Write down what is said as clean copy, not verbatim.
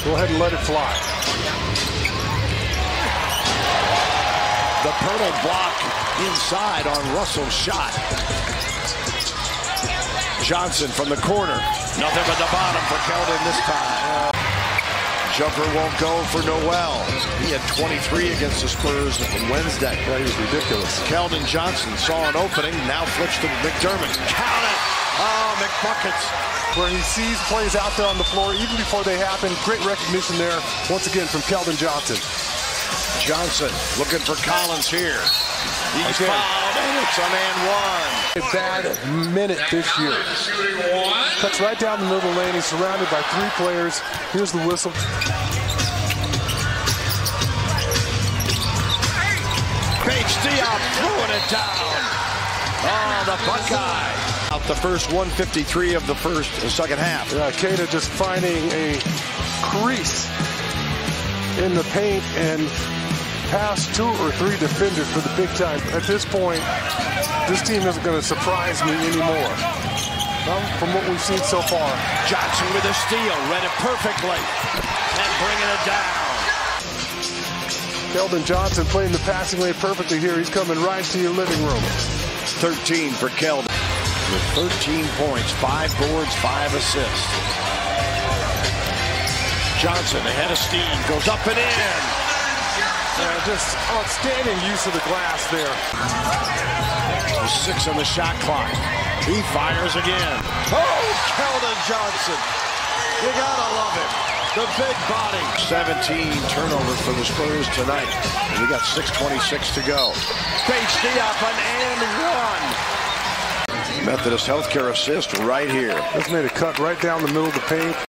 Go ahead and let it fly. The Pirtle block inside on Russell's shot. Johnson from the corner. Nothing but the bottom for Keldon this time. Jumper won't go for Noel. He had 23 against the Spurs on Wednesday. That is ridiculous. Keldon Johnson saw an opening, now flips to McDermott. Count it! Oh, McBuckets. Where he sees plays out there on the floor, even before they happen. Great recognition there, once again, from Keldon Johnson. Johnson looking for Collins here. He's fouled, and it's a man one. A bad minute this year. Cuts right down the middle lane. He's surrounded by 3 players. Here's the whistle. Bates Diop throwing it down. Oh, the Buckeye. Out the first 153 of the second half. Keita just finding a crease in the paint and past 2 or 3 defenders for the big time. At this point, this team isn't going to surprise me anymore. From what we've seen so far. Johnson with a steal, read it perfectly, and bringing it down. Keldon Johnson playing the passing lane perfectly here. He's coming right to your living room. 13 for Keldon with 13 points, 5 boards, 5 assists. Johnson ahead of steam, goes up and in. Just outstanding use of the glass there. 6 on the shot clock. He fires again. Oh, Keldon Johnson. You gotta love him. The big body. 17 turnovers for the Spurs tonight. We got 6:26 to go. Bates Diop an and one. Methodist Healthcare assist right here. Just made a cut right down the middle of the paint.